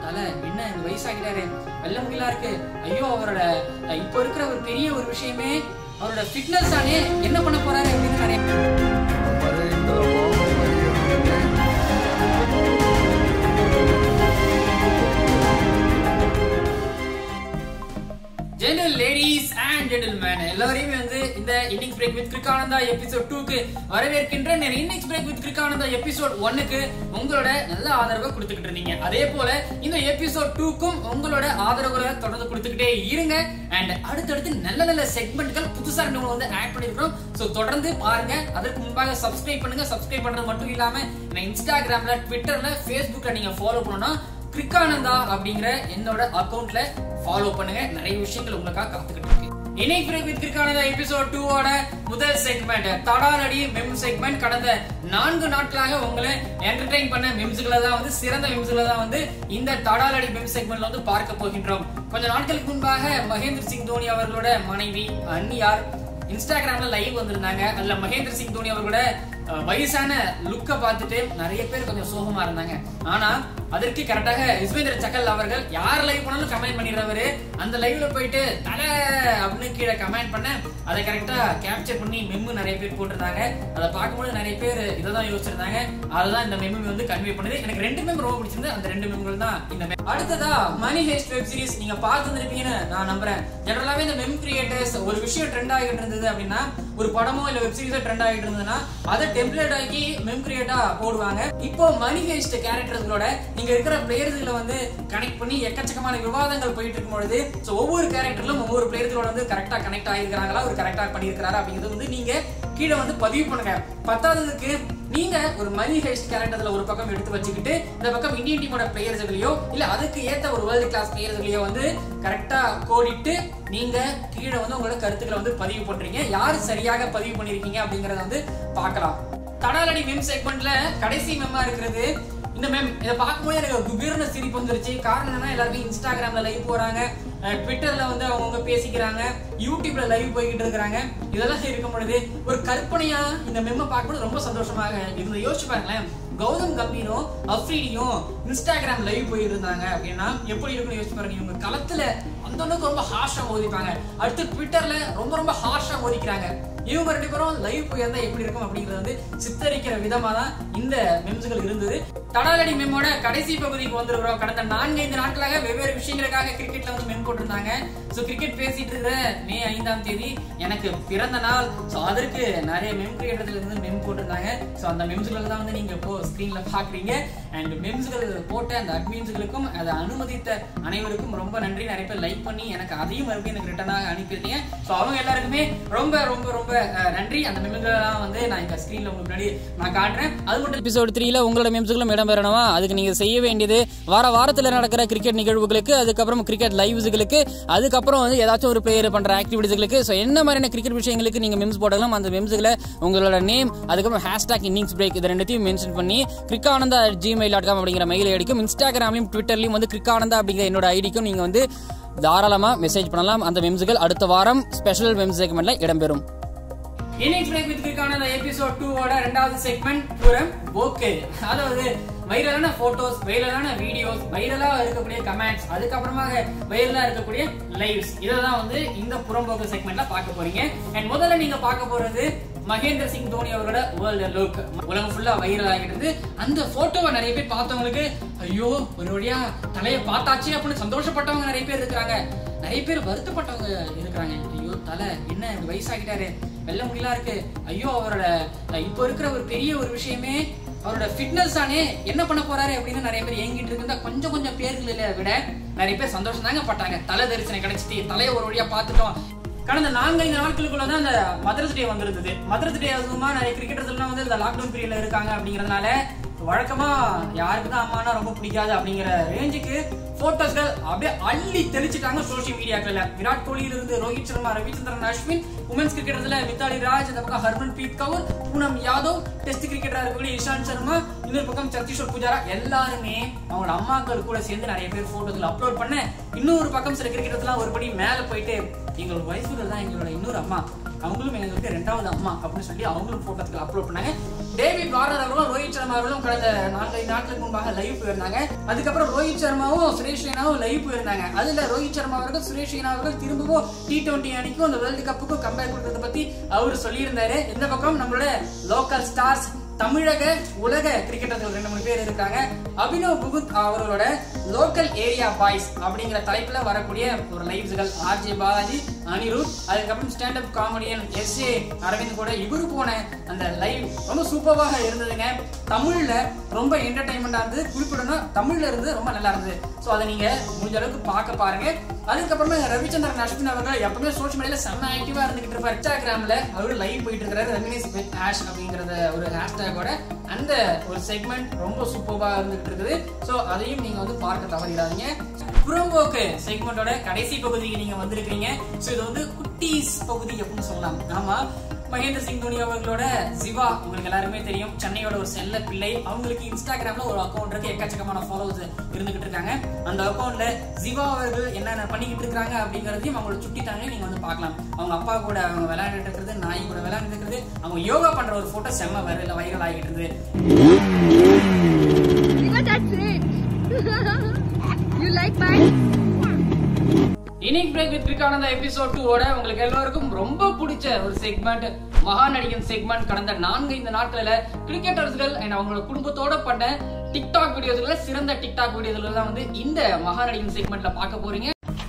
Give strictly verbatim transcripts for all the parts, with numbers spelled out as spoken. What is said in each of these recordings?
தலை என்ன வயசாகிட்டாரு, வெள்ள முடியலா இருக்கு, ஐயோ அவரோட இப்ப இருக்கிற ஒரு பெரிய ஒரு விஷயமே அவரோட ஃபிட்னஸ் தானே, என்ன பண்ண போறாரு அப்படின்னு நிறைய ஜெனரல் லேடிஸ் அண்ட் ஜென்டில்மேன் எல்லாரையுமே வந்து இந்த innings break with Crickananda episode டூக்கு வரவேற்கின்ற innings break with Crickananda episode ஒன்னுக்கு உங்களோட நல்ல ஆதரவை கொடுத்துக்கிட்டு இருந்தீங்க. அதே போல இந்த எபிசோட் டூக்கும் உங்களோட ஆதரவுகளை தொடர்ந்து கொடுத்துக்கிட்டே இருங்க. அண்ட் அடுத்தடுத்து நல்ல நல்ல செக்மெண்ட்கள் புதுசா ரெண்டு வந்து ஆட் பண்ணிருக்கோம். சோ தொடர்ந்து பாருங்க. அதற்கு முன்பாக சப்ஸ்கிரைப் பண்ணுங்க. சப்ஸ்கிரைப் பண்றது மட்டும் இல்லாம இன்ஸ்டாகிராம்ல, ட்விட்டர்ல, ஃபேஸ்புக்ல நீங்க ஃபாலோ பண்ணனும்னா கிரிக்கானந்தா அப்படிங்கிற என்னோட அக்கவுண்ட்ல ஃபாலோ பண்ணுங்க. நிறைய விஷயங்கள் உங்களுக்காக காத்துக்கிட்டு இருக்கு. இன்னைக்கு break with Crickananda episode two ஓட முதல் செக்மெண்ட் தடாலடி மெம் செக்மெண்ட். கடந்த நான்கு நாட்களாக உங்களை என்டர்டெயின் பண்ண மெம்ஸ்களை தான் வந்து சிறந்த மெம்ஸ்களை தான் வந்து இந்த தடாலடி மெம் செக்மெண்ட்ல வந்து பார்க்க போகின்றோம். கொஞ்ச நாட்களுக்கு முன்பாக மகேந்திர சிங் தோனி அவர்களோட மனைவி அன்னியார் இன்ஸ்டாகிராம்ல லைவ் வந்திருந்தாங்க. அதுல மகேந்திர சிங் தோனி அவர்களோட வயசான லுக்க பார்த்துட்டு நிறைய பேர் கொஞ்சம் சோகமா இருந்தாங்க. ஆனா அதற்கு கரெக்டாக யுஸ்வேந்திர சகல் அவர்கள் யார் லைவ் பண்ணாலும் கமெண்ட் பண்ணிடுறவரு அந்த லைவ்ல போயிட்டு தலை அப்படின்னு கீழே கமெண்ட் பண்ண அதை கரெக்டா கேப்சர் பண்ணி மெம்மு நிறைய பேர் போட்டிருந்தாங்க. அதை பார்க்கும்போது நிறைய பேர் இதான் யோசிச்சிருந்தாங்க. அதுதான் இந்த மெம்மு வந்து கன்வே பண்ணுது. எனக்கு ரெண்டு மெம் ரொம்ப பிடிச்சிருந்து. அந்த ரெண்டு மெம்கள் தான் இந்த மெம். அடுத்ததா மணி ஹேஸ்ட் வெப் சீரிஸ் நீங்க பார்த்துருப்பீங்கன்னு நான் நம்புறேன். ஜெனரலாவே இந்த மெம் கிரியேட்டர்ஸ் ஒரு விஷயம் ட்ரெண்ட் ஆகிட்டு இருந்தது அப்படின்னா, ஒரு படமோ இல்ல வெப் சீரிஸோ ட்ரெண்ட் ஆகிட்டு இருந்ததுன்னா அதை டெம்ப்ளேட் ஆக்கி மெம் கிரியேட்டா போடுவாங்க. இப்போ மணி ஹேஸ்ட் கேரக்டர்ஸ்களோட நீங்க இருக்கிற பிளேயர்ஸ்களை வந்து கனெக்ட் பண்ணி எக்கச்சக்கமான விவாதங்கள் போயிட்டு இருக்கும் பொழுது ஒவ்வொரு கேரக்டர்லும் ஒவ்வொரு பிளேயர்களோட வந்து கரெக்டா கனெக்ட் ஆகிருக்காங்களா, ஒரு கரெக்டா பண்ணிருக்காரா அப்படிங்கிறது வந்து நீங்க கீழே வந்து பதிவு பண்ணுங்க. பத்தாவதுக்கு நீங்க ஒரு மணி ஹேஸ்ட் கேரக்டர்ல ஒரு பக்கம் எடுத்து வச்சுக்கிட்டு இந்த பக்கம் இந்தியன் டீமோட பிளேயர்ஸ்களையோ இல்ல அதுக்கு ஏத்த ஒரு வேர்ல்டு கிளாஸ் பிளேயர்ஸ்களையோ வந்து கரெக்டா கோடிட்டு நீங்க கீழே வந்து உங்களோட கருத்துக்களை வந்து பதிவு பண்றீங்க. யாரு சரியாக பதிவு பண்ணிருக்கீங்க அப்படிங்கறத வந்து பார்க்கலாம். தடாலடி மெம் செக்மெண்ட்ல கடைசி மெம்மா இருக்கிறது இந்த மெம். இதை பார்க்கும்போது எனக்கு குபீர்னு சிரிப்பு வந்துருச்சு. காரணம் என்னன்னா எல்லாருமே இன்ஸ்டாகிராம்ல லைவ் போறாங்க, ட்விட்டர்ல வந்து அவங்க பேசிக்கிறாங்க, யூடியூப்ல லைவ் போய்கிட்டு இருக்கிறாங்க. இதெல்லாம் இருக்கும் பொழுது ஒரு கற்பனையா இந்த மெம்மை பார்க்கும்போது ரொம்ப சந்தோஷமாக இருந்து யோசிச்சு பாருங்களேன். கௌதம் கம்பீரும் அஃப்ரீடியும் இன்ஸ்டாகிராம் லைவ் போயிட்டு இருந்தாங்க அப்படின்னா எப்படி இருக்குன்னு யோசிச்சு பாருங்க. இவங்க களத்துல அந்த அளவுக்கு ரொம்ப ஹார்ஷா மோதிப்பாங்க. அடுத்து ட்விட்டர்ல ரொம்ப ரொம்ப ஹார்ஷா மோதிக்கிறாங்க. இவங்க ரெண்டு பேரும் லைவ் போயிருந்தா எப்படி இருக்கும் அப்படிங்கறது வந்து சித்தரிக்கிற விதமா தான் இந்த மெம்ஸ்கள் இருந்தது. தடாலடி மெம்மோட கடைசி பகுதிக்கு வந்திருக்கிறோம். கடந்த நான்கு ஐந்து நாட்களாக வெவ்வேறு விஷயங்களுக்காக கிரிக்கெட்ல வந்து மெம் போட்டிருந்தாங்க. சோ கிரிக்கெட் பேசிட்டு இருக்கிற மே ஐந்தாம் தேதி எனக்கு பிறந்த நாள். சோ அதற்கு நிறைய மெம் கிரியேட்டர்ஸ்ல இருந்து மெம் போட்டிருந்தாங்க. சோ அந்த மெம்ஸ்கள் தான் வந்து நீங்க இப்போ ஸ்கிரீன்ல பாக்குறீங்க. அண்ட் மெம்ஸ்கள் போட்ட அந்த அட்மின்ஸ்களுக்கும் அதை அனுமதித்த அனைவருக்கும் ரொம்ப நன்றி. நிறைய பேர் லைக் பண்ணி எனக்கு அதையும் மறுபடியும் எனக்கு ரிட்டர்னாக அனுப்பியிருக்கீங்க. சோ அவங்க எல்லாருக்குமே ரொம்ப ரொம்ப ரொம்ப நன்றி. அந்த மெம்ஸ்கள் வந்து நான் இந்த ஸ்கிரீன்ல உங்களுக்கு முன்னாடி நான் காட்டுறேன். அது மட்டும் எபிசோட் த்ரீல உங்களோட மெம்ஸ்களும் இடம்பெறணுமா, அதுக்கு நீங்க செய்ய வேண்டியது வார வாரத்துல நடக்கிற கிரிக்கெட் நிகழ்வுகளுக்கு, அதுக்கப்புறம் கிரிக்கெட் லைவ்ஸ்களுக்கு, அதுக்கப்புறம் வந்து ஏதாச்சும் ஒரு பிளேயர் பண்ற ஆக்டிவிட்டிஸ்களுக்கு, சோ என்ன மாதிரியான கிரிக்கெட் விஷயங்களுக்கு நீங்க மெம்ஸ் போடலாம். அந்த மெம்ஸ்களை உங்களோட நேம் அதுக்கப்புறம் ஹேஷ்டாக் இன்னிங்ஸ் பிரேக் இது ரெண்டுத்தையும் மென்ஷன் பண்ணி Crickananda at Gmail dot com அப்படிங்கிற மெயில் ஐடிக்கும் இன்ஸ்டாகிராம்லயும் ட்விட்டர்லயும் வந்து கிரிக்கானந்தா அப்படிங்கிற என்னோட ஐடிக்கும் நீங்க வந்து தாராளமா மெசேஜ் பண்ணலாம். அந்த மெம்ஸ்கள் அடுத்த வாரம் ஸ்பெஷல் மெம்ஸ் செக்மெண்ட்ல இடம்பெறும். Innings break with Crickananda episode two ஓட இரண்டாவது செக்மெண்ட் புறம் போக்கு. அதாவது வைரலான போட்டோஸ், வைரலான வீடியோஸ், வைரலா இருக்கக்கூடிய கமெண்ட்ஸ், அதுக்கப்புறமாக வைரலா இருக்கக்கூடிய லைவ்ஸ், இதெல்லாம் வந்து இந்த புறம்போக்கு செக்மெண்ட்ல பார்க்க போறீங்க. அண்ட் முதல்ல நீங்க பார்க்க போறது மகேந்திர சிங் தோனி அவரோட வேர்ல்டு லுக். உலகம் ஃபுல்லா வைரல் ஆகிட்டு இருந்து அந்த போட்டோவை நிறைய பேர் பார்த்தவங்களுக்கு ஐயோ ஒரு வழியா தலையை பார்த்தாச்சு அப்படின்னு சந்தோஷப்பட்டவங்க நிறைய பேர் இருக்கிறாங்க. நிறைய பேர் வருத்தப்பட்டவங்க இருக்கிறாங்க. ஐயோ தலை என்ன வயசாகிட்டாரு, வெள்ள முடியலா இருக்கு, ஐயோ அவரோட இப்ப இருக்கிற ஒரு பெரிய ஒரு விஷயமே அவரோட ஃபிட்னஸ் தானே, என்ன பண்ண போறாரு அப்படின்னு நிறைய பேர் ஏங்கிட்டு இருந்தா கொஞ்சம் கொஞ்சம் பேர்களை விட நிறைய பேர் சந்தோஷம் தாங்க பட்டாங்க. தலை தரிசனம் கிடைச்சிட்டு தலையை ஒரு வழியா பார்த்துட்டோம். கடந்த நான்கு ஐந்து நாட்களுக்குள்ளதான் அந்த மதர்ஸ் டே வந்திருந்தது. மதர்ஸ் டே அதுவுமா நிறைய கிரிக்கெட்டர்ஸ் எல்லாம் வந்து இந்த லாக்டவுன் பீரியட்ல இருக்காங்க அப்படிங்கறதுனால வழக்கமா யாருக்கு தான் அம்மானா ரொம்ப பிடிக்காது அப்படிங்கிற ரேஞ்சுக்கு போட்டோஸ்கள் அப்படியே அள்ளி தெளிச்சிட்டாங்க சோசியல் மீடியாக்கள்ல. விராட் கோலியில இருந்து ரோஹித் சர்மா, ரவிச்சந்திரன் அஸ்வின், உமன்ஸ் கிரிக்கெட்டர்ஸ்ல மித்தாலி ராஜ், இந்த பக்கம் ஹர்மன் பிரீத் கவுர், பூனம் யாதவ், டெஸ்ட் கிரிக்கெட்டரா இருக்கக்கூடிய இஷாந்த் சர்மா, இன்னொரு பக்கம் சத்தீஸ்வர் புஜாரா, எல்லாருமே அவங்களோட அம்மாக்கள் கூட சேர்ந்து நிறைய பேர் போட்டோஸ்கள் அப்லோட் பண்ண, இன்னொரு பக்கம் சில கிரிக்கெட்டர்ஸ் எல்லாம் ஒருபடி மேல போயிட்டு எங்களோட வைஃபுகள் தான் எங்களோட இன்னொரு அம்மா, அவங்களும் எங்களுக்கு ரெண்டாவது அம்மா அப்படின்னு சொல்லி அவங்களும் போட்டோஸ்கள் அப்லோட் பண்ணாங்க. டேவிட் வார்னர் அவர்களும் ரோஹித் சர்மா அவர்களும் கடந்த நான்கைந்து நாட்களுக்கு முன்பாக லைவ் போயிருந்தாங்க. அதுக்கப்புறம் ரோஹித் சர்மாவும் சுரேஷ் ரெய்னாவும் லைவ் போயிருந்தாங்க. அதுல ரோஹித் சர்மா அவர்கள் சுரேஷ் ரெய்னா அவர்கள் திரும்பவும் டி டுவெண்டி அணிக்கும் அந்த வேர்ல்டு கப்புக்கும் கம்பேர் பண்றதை பத்தி அவர் சொல்லியிருந்தாரு. இந்த பக்கம் நம்மளோட லோக்கல் ஸ்டார்ஸ் தமிழக உலக கிரிக்கெட்டர்கள் ரெண்டு மூணு பேர் இருக்காங்க. அபினவ் புகுத் அவர்களோட லோக்கல் ஏரியா பாய்ஸ் அப்படிங்கிற தலைப்புல வரக்கூடிய ஒரு லைவ்ஸ்கள் ஆர்ஜே பாலாஜி, அனிருத், அதுக்கப்புறம் stand up comedian S A Aravind கூட இவரு போன அந்த லைவ் ரொம்ப சூப்பராக இருந்ததுங்க. தமிழ்ல ரொம்ப என்டர்டைன்மெண்டா இருந்தது. குறிப்பிடணும் தமிழ்ல இருந்து ரொம்ப நல்லா இருந்தது. ஸோ அதை நீங்க முடிஞ்ச அளவுக்கு பார்க்க பாருங்க. அதுக்கப்புறமா ரவிச்சந்திரன் அஸ்வின் அவர்கள் எப்பவுமே சோஷியல் மீடியால செம்ம ஆக்டிவா இருந்துகிட்டு இருப்பார். இன்ஸ்டாகிராம்ல அவரு லைவ் போயிட்டு இருக்காரு. ரெமினிஸ் வித் ஆஷ் அப்படிங்கறத ஒரு ஹேஷ்டேகோட அந்த ஒரு செக்மெண்ட் ரொம்ப சூப்பரா இருந்துகிட்டு இருக்குது. ஸோ அதையும் நீங்க வந்து பார்க்க தவறிடாதீங்க. புறம்போக்கு செக்மெண்டோட கடைசி பகுதிக்கு நீங்க வந்திருக்கீங்க. ஸோ இது வந்து குட்டீஸ் பகுதி அப்படின்னு சொல்லலாம். ஆமா, மகேந்திர சிங் தோனி அவர்களோட ஜிவா உங்களுக்கு எல்லாருமே தெரியும், சென்னையோட ஒரு செல்ல பிள்ளை. அவங்களுக்கு இன்ஸ்டாகிராம்ல ஒரு அக்கௌண்ட் இருக்கு, எக்கச்சக்கமான ஃபாலோவர்ஸ் இருந்துகிட்டு இருக்காங்க. அந்த அக்கௌண்ட்ல ஜிவா அவர்கள் என்னென்ன பண்ணிக்கிட்டு இருக்காங்க அப்படிங்கறதையும் அவங்களோட சுட்டிட்டாங்க, நீங்க வந்து பார்க்கலாம். அவங்க அப்பா கூட அவங்க விளையாண்டுட்டு இருக்கிறது, நாய் கூட விளையாண்டு இருக்கிறது, அவங்க யோகா பண்ற ஒரு போட்டோ செம்ம வைரல் வைரல் ஆகிட்டு இருந்தது. You like my inning break with Crickananda episode two ஓட உங்களுக்கு எல்லாருக்கும் ரொம்ப பிடிச்ச ஒரு செக்மெண்ட் மகா நடிகன் செக்மெண்ட். கடந்த நான்கு இந்த நாட்களில கிரிக்கெட்டர்ஸ்கள் அண்ட் அவங்களோட குடும்பத்தோட பண்ண டிக்டாக் வீடியோஸ்ல சிறந்த டிக்டாக் வீடியோஸ்ல தான் வந்து இந்த மகா நடிகன் செக்மெண்ட்ல பார்க்க போறீங்க.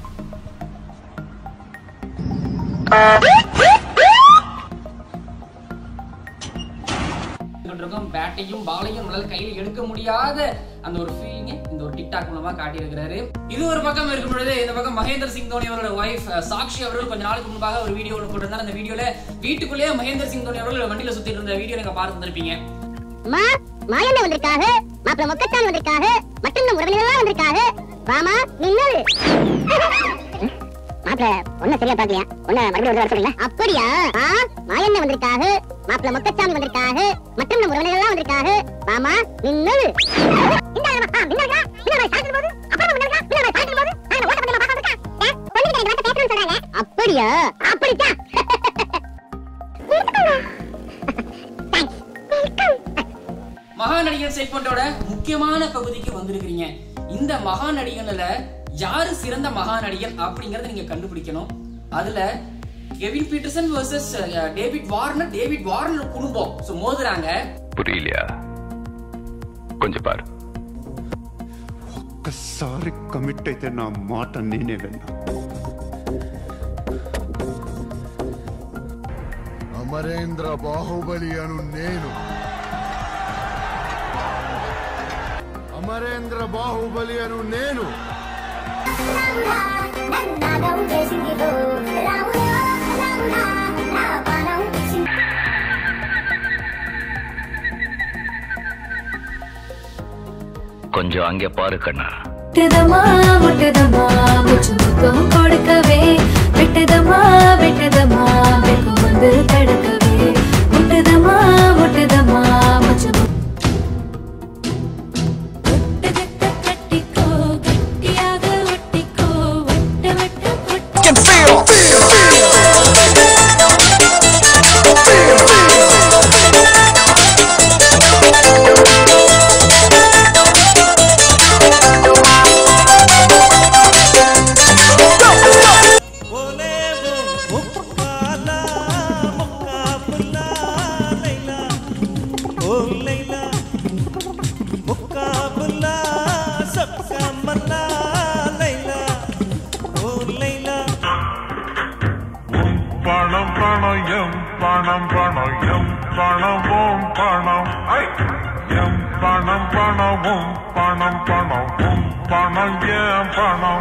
பேட்டையும் பாலையும் நம்மளால கையில எடுக்க முடியாத அந்த ஒரு ஃபீலிங் இந்த ஒரு டிக்டாக் மூலமா காட்டி இருக்கிறாரு. இது ஒரு பக்கம் இருக்கும் பொழுது இந்த பக்கம் மகேந்திர சிங் தோனி அவரோட வைஃப் சாக்ஷி அவர்கள் கொஞ்ச நாளுக்கு முன்பாக ஒரு வீடியோ போட்டிருந்தாங்க. அந்த வீடியோல வீட்டுக்குள்ளேயே மகேந்திர சிங் தோனி அவர்கள் வண்டியில சுத்திட்டு இருந்த வீடியோ நீங்க பார்த்து வந்திருப்பீங்க. மாயண்ண வந்திருக்காக, மாப்பிள்ள மொக்கத்தான் வந்திருக்காக, மற்றும் நம் உறவினர்கள் வந்திருக்காக. வாமா நின்னது மாப்பிள்ள ஒன்ன சரியா பாக்கலையா, ஒன்ன மறுபடியும் ஒரு வர சொல்றீங்களா? அப்படியா? மாயண்ண வந்திருக்காக, மாப்பிள்ள மொக்கச்சாமி வந்திருக்காக, மற்றும் நம் உறவினர்கள் வந்திருக்காக. வாமா நின்னது அப்படியா? அப்படித்தான். மகா நடிகன் செக்மெண்டோட முக்கியமான பகுதிக்கு வந்திருக்கீங்க. இந்த மகா நடிகன்ல யாரு சிறந்த மகா நடிகன் அப்படிங்கறத நீங்க கண்டுபிடிக்கணும். அதுல Kevin Pietersen versus David Warner, David Warner குடும்பம் சோ மோதுறாங்க. புரியலையா? కొంచెం பாரு. ఒక్కసారి కమిట్ అయితే నా మాట నేనే విన్నా. అమరేంద్ర బాహుబలి అను నేను అమరేంద్ర బాహుబలి అను నేను கொஞ்சம் அங்கே பாரு கண்ணா. விட்டதமா விட்டதமா முச்சு முத்தம் கொடுக்கவே, விட்டதமா விட்டதமா வெகு வந்து தடுக்கவே, விட்டதமா விட்டதமா முச்சு கட்டிக்கோ கட்டியாக ஒட்டிக்கோ வட்ட வட்ட பணம் பணம் பணம் பணம் பணமும் பணம் எம் பணம் பணமும் பணம் பணமும் பணம் ஏன் பணம்.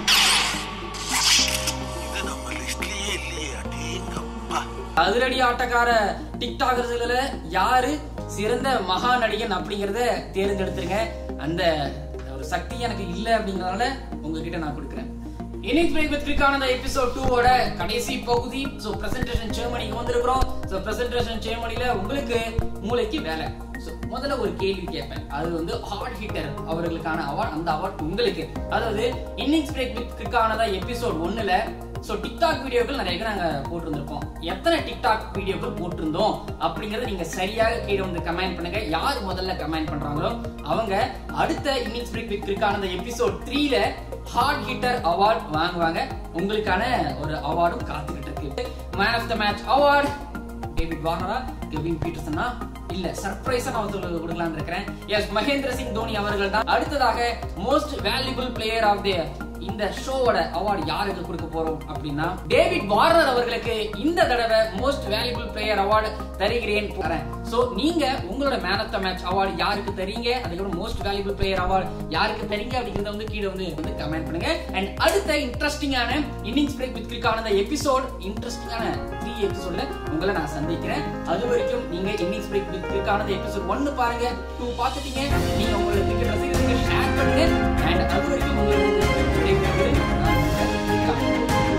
அதிரடி ஆட்டக்கார டிக்டாகர்ஸ்ல யாரு சிறந்த மகா நடிகன் அப்படிங்கறத தேர்ந்தெடுத்துருங்க. அந்த ஒரு சக்தி எனக்கு இல்ல அப்படிங்கறதால உங்ககிட்ட நான் கொடுக்குறேன். Innings break with Crickananda episode two ஓட கடைசி பகுதி. சோ பிரசன்டேஷன் செரமனிக்கு வந்திருக்கிறோம். சோ பிரசன்டேஷன் செரமனில உங்களுக்கு மூளைக்கு வேலை. சோ முதல்ல ஒரு கேள்வி கேட்பேன். அது வந்து ஹார்ட் ஹிட்டர் அவர்களுக்கான அவார்ட். அந்த அவார்ட் உங்களுக்கு, அதாவது innings break with Crickananda episode ஒன்னுல சோ டிக்டாக் வீடியோக்கள் நிறைய பேர் நாங்க போட்டிருந்திருப்போம். எத்தனை டிக்டாக் வீடியோக்கள் போட்டிருந்தோம் அப்படிங்கறத நீங்க சரியாக கீழே வந்து கமெண்ட் பண்ணுங்க. யார் முதல்ல கமெண்ட் பண்றாங்களோ அவங்க அடுத்த innings break with Crickananda episode த்ரீல ஹார்ட் ஹிட்டர் அவார்ட் வாங்குவாங்க. உங்களுக்கான ஒரு அவார்டும் காத்துக்கிட்டு இருக்கு. Man of the match award David வார்னரா, கெவின் பீட்டர்சனா, இல்ல சர்ப்ரைஸா நான் உங்களுக்கு கொடுக்கலாம்னு இருக்கிறேன். எஸ், மகேந்திர சிங் தோனி அவர்கள் தான். அடுத்ததாக most valuable player of the இந்த ஷோவோட அவார்டு யாருக்கு கொடுக்க போறோம் அப்படின்னா டேவிட் வார்னர் அவர்களுக்கு இந்த தடவை மோஸ்ட் வேல்யூபிள் பிளேயர் அவார்டு தருகிறேன். சோ நீங்க உங்களோட man of the match award யாருக்கு தரீங்க, அதுக்கப்புறம் மோஸ்ட் வேல்யூபிள் பிளேயர் அவார்டு யாருக்கு தரீங்க அப்படிங்கறத வந்து கீழே வந்து வந்து கமெண்ட் பண்ணுங்க. அண்ட் அடுத்த இன்ட்ரெஸ்டிங்கான innings break with Crickananda episode இன்ட்ரெஸ்டிங்கான த்ரீ எபிசோட்ல உங்களை நான் சந்திக்கிறேன். அது வரைக்கும் நீங்க innings break with Crickananda episode ஒன்னு பாருங்க, டூ பார்த்துட்டீங்க, நீங்க உங்களோட கிரிக்கெட் ரசிகர்களுக்கு ஷேர் பண்ணுங்க. அண்ட் அது வரைக்கும் உங்களுக்கு